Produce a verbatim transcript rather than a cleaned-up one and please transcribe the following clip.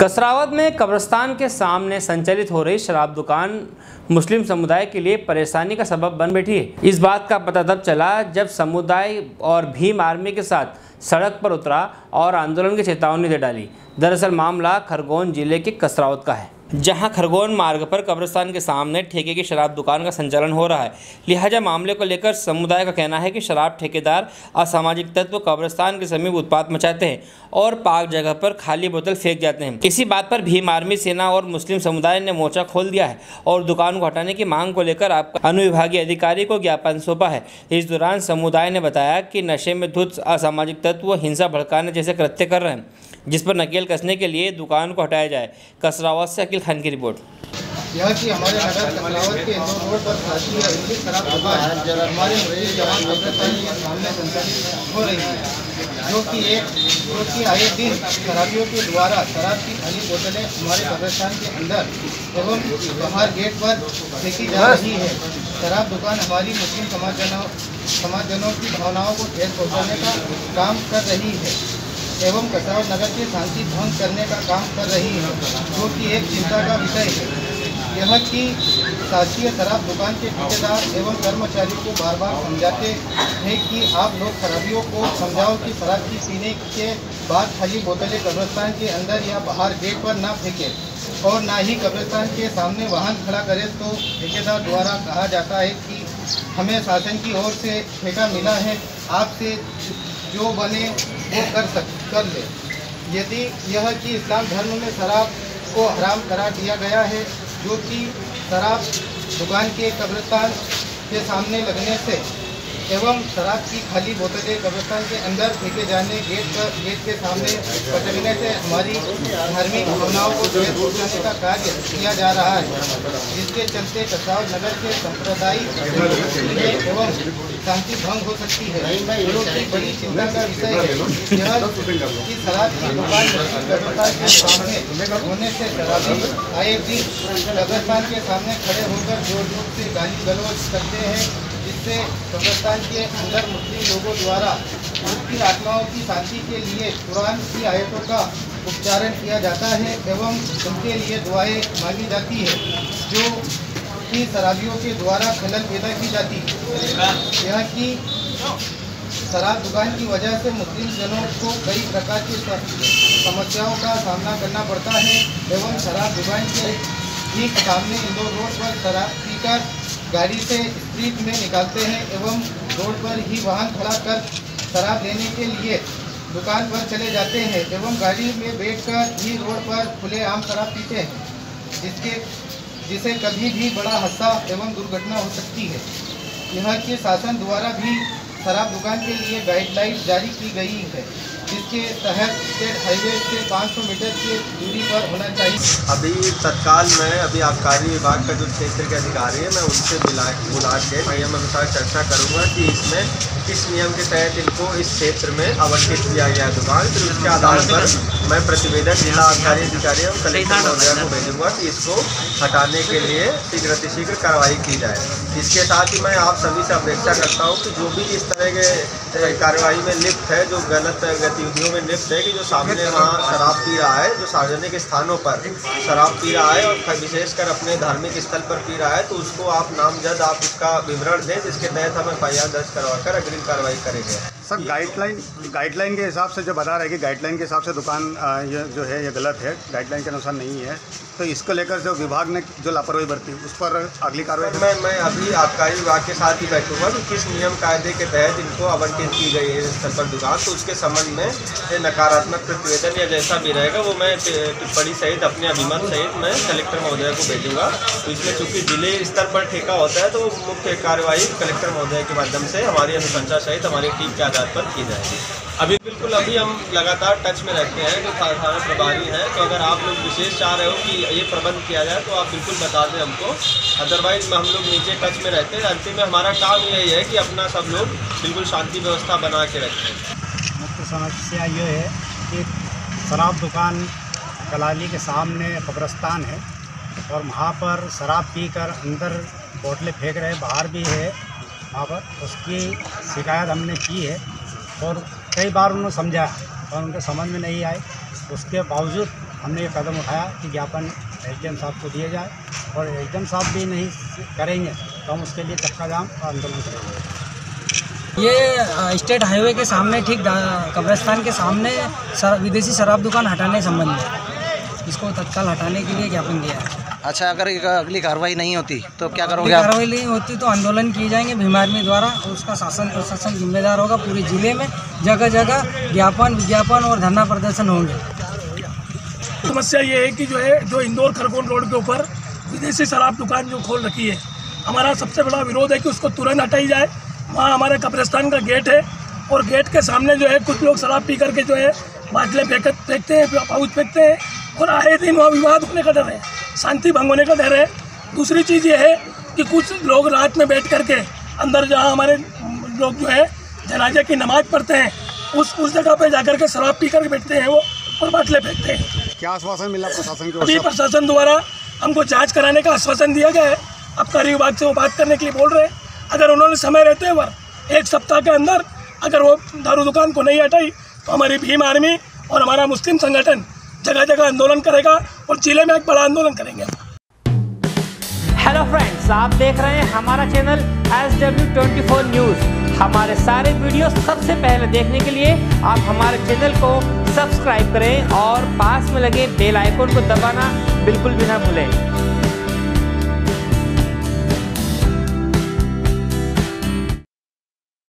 कसरावत में कब्रिस्तान के सामने संचालित हो रही शराब दुकान मुस्लिम समुदाय के लिए परेशानी का सबब बन बैठी है। इस बात का पता तब चला जब समुदाय और भीम आर्मी के साथ सड़क पर उतरा और आंदोलन की चेतावनी दे डाली। दरअसल मामला खरगोन जिले के कसरावत का है, जहां खरगोन मार्ग पर कब्रिस्तान के सामने ठेके की शराब दुकान का संचालन हो रहा है। लिहाजा मामले को लेकर समुदाय का कहना है कि शराब ठेकेदार असामाजिक तत्व कब्रिस्तान के समीप उत्पात मचाते हैं और पाक जगह पर खाली बोतल फेंक जाते हैं। इसी बात पर भीम आर्मी सेना और मुस्लिम समुदाय ने मोर्चा खोल दिया है और दुकान को हटाने की मांग को लेकर आपका अनुविभागीय अधिकारी को ज्ञापन सौंपा है। इस दौरान समुदाय ने बताया कि नशे में धुत असामाजिक तत्व हिंसा भड़काने जैसे कृत्य कर रहे हैं, जिस पर नकेल कसने के लिए दुकान को हटाया जाए। कसरावत से अकील खान की रिपोर्ट। यह कि हमारे नगर कसरावत के इंदौर रोड पर खासी है इंग्लिश शराब दुकान हमारे मुस्लिम जवान कब्रिस्तान के सामने संचालित हो रही है, जो कि एक जो कि आए दिन शराबियों के द्वारा शराब की खाली बोतलें हमारे कब्रिस्तान के अंदर एवं बाहर गेट पर फेंकी जा रही है। शराब दुकान हमारी मुस्लिम समाजजनों समाजजनों की भावनाओं को ठेस पहुँचाने का काम कर रही है एवं कसरावत नगर की शांति भंग करने का काम कर रही है, जो कि एक चिंता का विषय है। यह कि शासकीय शराब दुकान के ठेकेदार एवं कर्मचारियों को बार बार समझाते हैं कि आप लोग शराबियों को समझाओ कि शराब की पीने के बाद खाली बोतलें कब्रिस्तान के अंदर या बाहर गेट पर ना फेंकें और ना ही कब्रिस्तान के सामने वाहन खड़ा करें। तो ठेकेदार द्वारा कहा जाता है कि हमें शासन की ओर से ठेका मिला है, आपसे जो बने वो कर सक कर ले। यदि यह कि इस्लाम धर्म में शराब को हराम करार दिया गया है, जो कि शराब दुकान के कब्रिस्तान के सामने लगने से एवं शराब की खाली बोतलें कब्रिस्तान के अंदर फेंके जाने गेट पर गेट के सामने पटकने से हमारी धार्मिक भावनाओं को ठेस पहुँचाने का कार्य किया जा रहा है, जिसके चलते कसरावत नगर के सांप्रदायिक एवं शांति भंग हो सकती है, जो कि बड़ी चिंता का विषय है। यह कि शराब की दुकान कब्रिस्तान के सामने होने से शराबी आए दिन कब्रिस्तान के सामने खड़े होकर जोर जोर से गाली गलौज करते हैं, जिससे कब्रिस्तान के अंदर मुस्लिम लोगों द्वारा उनकी आत्माओं की शांति के लिए कुरान की आयतों का उच्चारण किया जाता है एवं उनके लिए दुआएं मांगी जाती है, जो कि शराबियों के द्वारा खलल पैदा की जाती है। यह कि शराब दुकान की वजह से मुस्लिम जनों को कई प्रकार की समस्याओं का सामना करना पड़ता है एवं शराब दुकान के ठीक सामने इंदौर रोड पर शराब पीकर गाड़ी से स्ट्रीट में निकालते हैं एवं रोड पर ही वाहन खड़ा कर शराब लेने के लिए दुकान पर चले जाते हैं एवं गाड़ी में बैठकर ही रोड पर खुलेआम शराब पीते हैं, जिसके जिसे कभी भी बड़ा हादसा एवं दुर्घटना हो सकती है। यह कि शासन द्वारा भी शराब दुकान के लिए गाइडलाइन जारी की गई है, जिसके तहत स्टेट हाईवे से पाँच सौ मीटर की दूरी पर होना चाहिए। अभी तत्काल में अभी आबकारी विभाग का जो क्षेत्र के अधिकारी है, मैं उनसे बुला बुला के नियम अनुसार चर्चा करूंगा कि इसमें किस नियम के तहत इनको इस क्षेत्र में आवंटित किया गया है दुकान। फिर उसके आधार पर मैं प्रतिवेदन जिला आबकारी अधिकारी और कलेक्टर महोदय को भेजूंगा कि इसको हटाने के लिए शीघ्र शीघ्र कार्रवाई की जाए। इसके साथ ही मैं आप सभी से अपेक्षा करता हूँ कि जो भी इस तरह के कार्रवाई में लिप्त है, जो गलत गतिविधियों में लिप्त है, कि जो सामने वहाँ शराब पी रहा है, जो सार्वजनिक स्थानों पर शराब पी रहा है और विशेषकर अपने धार्मिक स्थल पर पी रहा है, तो उसको आप नामजद आप उसका विवरण दें, जिसके तहत हम एफ आई आर दर्ज करवा कर अग्रिम कार्रवाई करेंगे। सर, गाइडलाइन गाइडलाइन के हिसाब से जो बता रहे हैं कि गाइडलाइन के हिसाब से दुकान ये जो है ये गलत है, गाइडलाइन के अनुसार नहीं है, तो इसको लेकर जो विभाग ने जो लापरवाही बरती उस पर अगली कार्रवाई मैं मैं अभी आबकारी विभाग के साथ ही बैठूंगा कि किस नियम कायदे के तहत इनको आवंटित की गई है इस स्थल पर दुकान, तो उसके संबंध में नकारात्मक प्रतिवेदन या जैसा भी रहेगा वो मैं टिप्पणी सहित अपने अभिमत सहित मैं कलेक्टर महोदय को भेजूंगा। तो इसमें चूँकि जिले स्तर पर ठेका होता है, तो मुख्य कार्यवाही कलेक्टर महोदय के माध्यम से हमारी अनुशंसा सहित हमारी टीम के आधार पर की जाएगी। अभी बिल्कुल अभी हम लगातार टच में रहते हैं, जो थाना प्रभारी हैं, तो अगर आप लोग विशेष चाह रहे हो कि ये प्रबंध किया जाए तो आप बिल्कुल बता दें हमको, अदरवाइज में हम लोग नीचे टच में रहते हैं। अंतिम में हमारा काम यही है कि अपना सब लोग बिल्कुल शांति व्यवस्था बना के रखें। मुख्य समस्या ये है कि शराब दुकान कलाली के सामने कब्रिस्तान है और वहाँ पर शराब पीकर अंदर बोतलें फेंक रहे, बाहर भी है वहाँ पर, उसकी शिकायत हमने की है और कई बार उन्होंने समझा और उनके समझ में नहीं आए। उसके बावजूद हमने ये कदम उठाया कि ज्ञापन एस डी एम साहब को दिए जाए, और एस डी एम साहब भी नहीं करेंगे तो हम उसके लिए चक्का जाम और आंदोलन करेंगे। ये स्टेट हाईवे के सामने ठीक कब्रिस्तान के सामने सर, विदेशी शराब दुकान हटाने संबंध में इसको तत्काल हटाने के लिए ज्ञापन दिया है। अच्छा, अगर अगली कार्रवाई नहीं होती तो क्या करोगे? कार्रवाई नहीं होती तो आंदोलन किए जाएंगे भीम आर्मी द्वारा, उसका शासन प्रशासन जिम्मेदार होगा। पूरे जिले में जगह जगह ज्ञापन विज्ञापन और धरना प्रदर्शन होंगे। समस्या ये है कि जो है जो इंदौर खरगोन रोड के ऊपर विदेशी शराब दुकान जो खोल रखी है, हमारा सबसे बड़ा विरोध है कि उसको तुरंत हटाई जाए। वहाँ हमारे कब्रिस्तान का गेट है और गेट के सामने जो है कुछ लोग शराब पी करके जो है बाटले फेंक फेंकते हैं, पाउच फेंकते हैं, और आए दिन वहाँ विवाद होने का डर है, शांति भंग होने का डर है। दूसरी चीज़ ये है कि कुछ लोग रात में बैठ करके अंदर जहाँ हमारे लोग जो है जनाजे की नमाज पढ़ते हैं, उस उस जगह पे जाकर के शराब पी कर बैठते हैं वो और बाटले फेंकते हैं। क्या आश्वासन मिला प्रशासन को? अभी प्रशासन द्वारा हमको जांच कराने का आश्वासन दिया गया है। आबकारी विभाग से वो बात करने के लिए बोल रहे हैं। अगर उन्होंने समय रहते हुए एक सप्ताह के अंदर अगर वो दारू दुकान को नहीं हटाई तो हमारी भीम आर्मी और हमारा मुस्लिम संगठन जगह जगह आंदोलन करेगा और जिले में एक बड़ा आंदोलन करेंगे। हेलो फ्रेंड्स, आप देख रहे हैं हमारा channel S W twenty four news. हमारे सारे वीडियो सबसे पहले देखने के लिए आप हमारे चैनल को सब्सक्राइब करें और पास में लगे बेल आइकन को दबाना बिल्कुल भी ना भूलें।